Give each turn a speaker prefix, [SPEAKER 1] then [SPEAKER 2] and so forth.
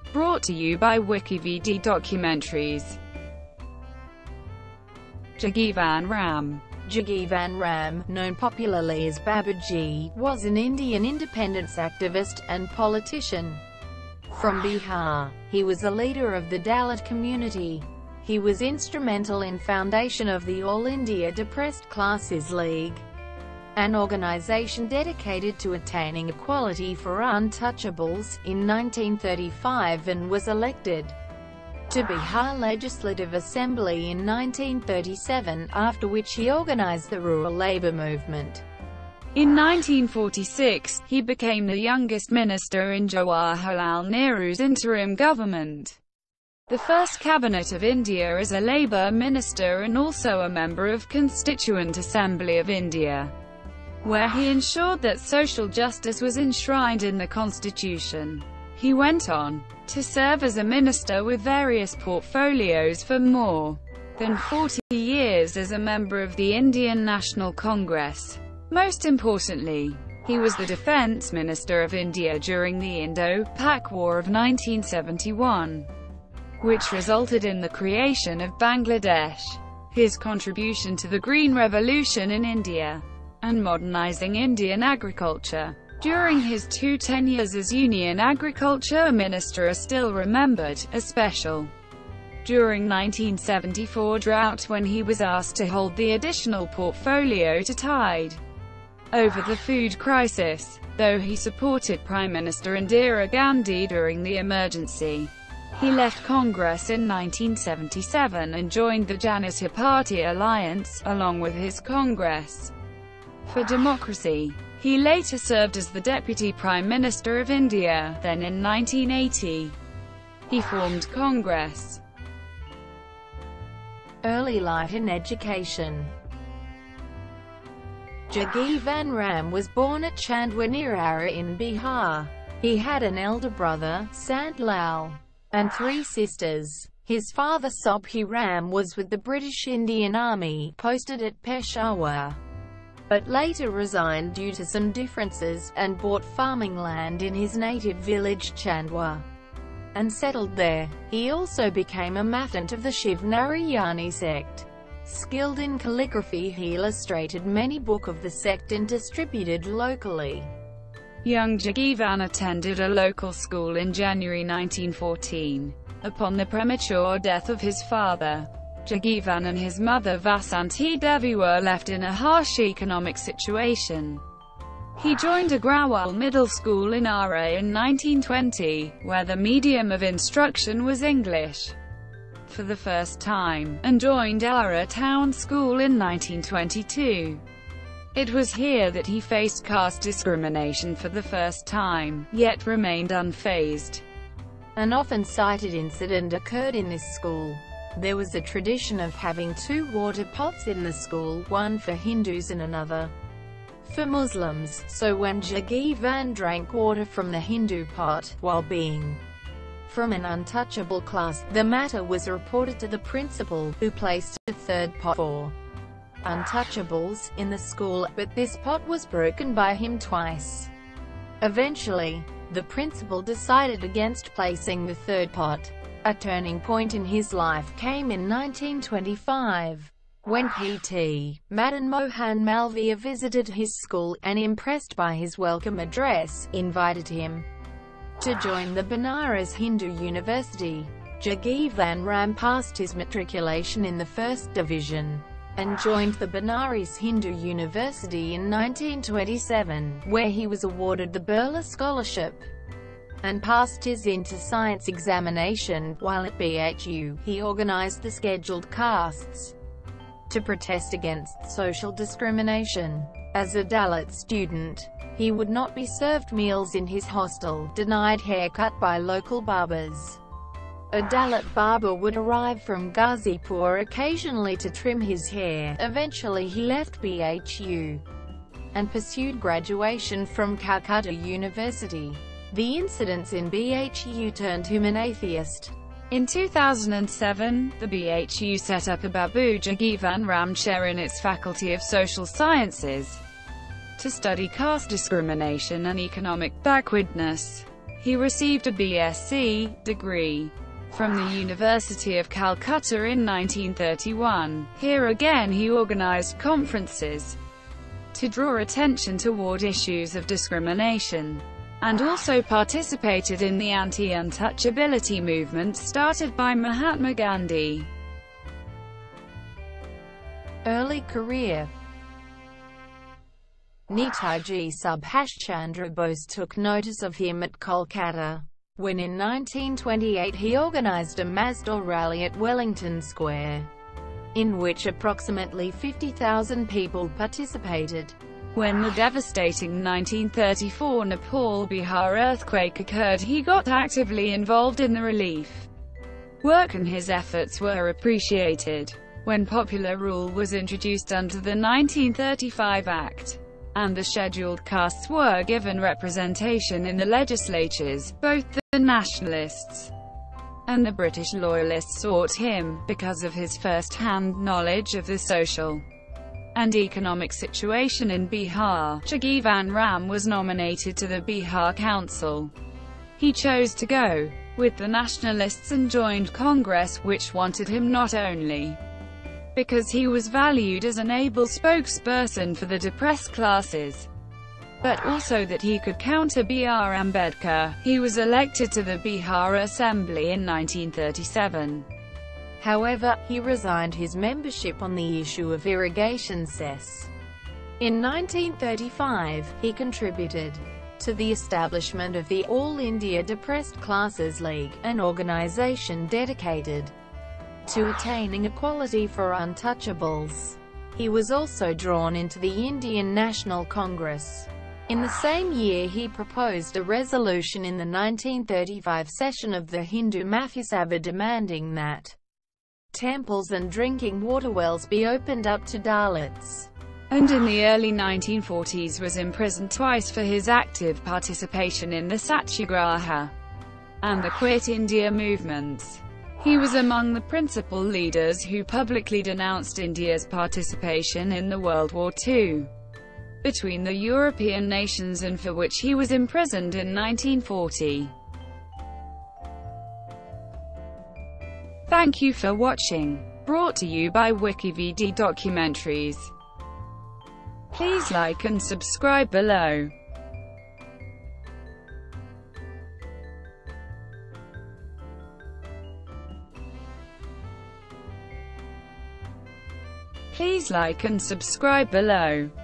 [SPEAKER 1] Brought to you by WikiVD Documentaries. Jagivan Ram.
[SPEAKER 2] Jagivan Ram, known popularly as Babuji, was an Indian independence activist and politician from Bihar. He was a leader of the Dalit community. He was instrumental in foundation of the All India Depressed Classes League, an organization dedicated to attaining equality for untouchables, in 1935 and was elected to Bihar Legislative Assembly in 1937, after which he organized the rural labor movement.
[SPEAKER 1] In 1946, he became the youngest minister in Jawaharlal Nehru's interim government, the first cabinet of India as a Labour minister and also a member of Constituent Assembly of India, where he ensured that social justice was enshrined in the constitution. He went on to serve as a minister with various portfolios for more than 40 years as a member of the Indian National Congress. Most importantly, he was the Defence Minister of India during the Indo-Pak War of 1971, which resulted in the creation of Bangladesh. His contribution to the Green Revolution in India and modernizing Indian agriculture during his 2 tenures as Union Agriculture Minister are still remembered, especially during 1974 drought when he was asked to hold the additional portfolio to tide over the food crisis. Though he supported Prime Minister Indira Gandhi during the emergency, he left Congress in 1977 and joined the Janata Party alliance, along with his Congress for Democracy. He later served as the Deputy Prime Minister of India. Then in 1980, he formed Congress.
[SPEAKER 2] Early life and education. Jagivan Ram was born at Chandwa near Ara in Bihar. He had an elder brother, Sant Lal, and 3 sisters. His father Sobhi Ram was with the British Indian Army, posted at Peshawar, but later resigned due to some differences, and bought farming land in his native village Chandwa, and settled there. He also became a mathant of the Shiv Narayani sect. Skilled in calligraphy, he illustrated many books of the sect and distributed locally.
[SPEAKER 1] Young Jagivan attended a local school in January 1914. Upon the premature death of his father, Jagivan and his mother Vasanti Devi were left in a harsh economic situation. He joined Agrawal Middle School in Ara in 1920, where the medium of instruction was English for the first time, and joined Ara Town School in 1922. It was here that he faced caste discrimination for the first time, yet remained unfazed.
[SPEAKER 2] An often cited incident occurred in this school. There was a tradition of having 2 water pots in the school, one for Hindus and another for Muslims, so when Jagivan drank water from the Hindu pot, while being from an untouchable class, the matter was reported to the principal, who placed a 3rd pot for untouchables in the school, but this pot was broken by him twice. Eventually, the principal decided against placing the 3rd pot. A turning point in his life came in 1925, when P.T. Madan Mohan Malviya visited his school, and impressed by his welcome address, invited him to join the Banaras Hindu University. Jagivan Ram passed his matriculation in the 1st division, and joined the Banaras Hindu University in 1927, where he was awarded the Birla Scholarship and passed his inter-science examination. While at BHU, he organized the scheduled castes to protest against social discrimination. As a Dalit student, he would not be served meals in his hostel, denied haircut by local barbers. A Dalit barber would arrive from Ghazipur occasionally to trim his hair. Eventually he left BHU and pursued graduation from Calcutta University. The incidents in BHU turned him an atheist.
[SPEAKER 1] In 2007, the BHU set up a Babu Jagivan Ram chair in its Faculty of Social Sciences to study caste discrimination and economic backwardness. He received a BSc degree from the University of Calcutta in 1931. Here again he organized conferences to draw attention toward issues of discrimination, and also participated in the anti-untouchability movement started by Mahatma Gandhi.
[SPEAKER 2] Early career. Netaji Subhash Chandra Bose took notice of him at Kolkata, when in 1928 he organized a Mazdar rally at Wellington Square, in which approximately 50,000 people participated.
[SPEAKER 1] When the devastating 1934 Nepal-Bihar earthquake occurred, he got actively involved in the relief work and his efforts were appreciated. When popular rule was introduced under the 1935 Act, and the scheduled castes were given representation in the legislatures, both the nationalists and the British loyalists sought him, because of his first-hand knowledge of the social and economic situation in Bihar. Jagivan Ram was nominated to the Bihar Council. He chose to go with the nationalists and joined Congress, which wanted him not only because he was valued as an able spokesperson for the depressed classes, but also that he could counter B.R. Ambedkar. He was elected to the Bihar Assembly in 1937.
[SPEAKER 2] However, he resigned his membership on the issue of irrigation cess. In 1935, he contributed to the establishment of the All India Depressed Classes League, an organization dedicated to attaining equality for untouchables. He was also drawn into the Indian National Congress. In the same year he proposed a resolution in the 1935 session of the Hindu Mahasabha demanding that temples and drinking water wells be opened up to Dalits.
[SPEAKER 1] And in the early 1940s was imprisoned twice for his active participation in the Satyagraha and the Quit India movements. He was among the principal leaders who publicly denounced India's participation in the World War II between the European nations, and for which he was imprisoned in 1940. Thank you for watching. Brought to you by WikiVD Documentaries. Please like and subscribe below. Please like and subscribe below.